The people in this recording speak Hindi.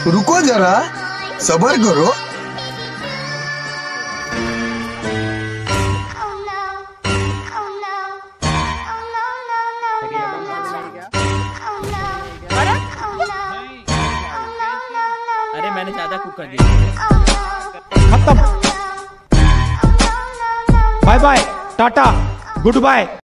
रुको जरा, सब्र करो। अरे मैंने ज्यादा कुक कर दिया। खत्म। Bye bye, tata, good bye.